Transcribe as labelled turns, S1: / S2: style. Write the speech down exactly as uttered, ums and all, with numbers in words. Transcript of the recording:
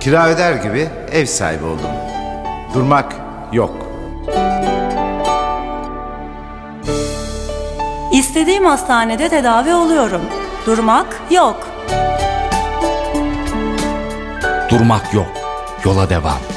S1: Kira öder gibi ev sahibi oldum. Durmak yok.
S2: İstediğim hastanede tedavi oluyorum. Durmak yok.
S3: Durmak yok. Yola devam.